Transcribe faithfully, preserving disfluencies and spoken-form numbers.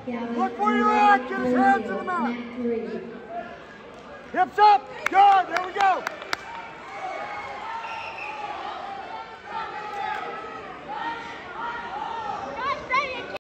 Look where you're at. Get his hands in the mat. Hips up. Good. There we go.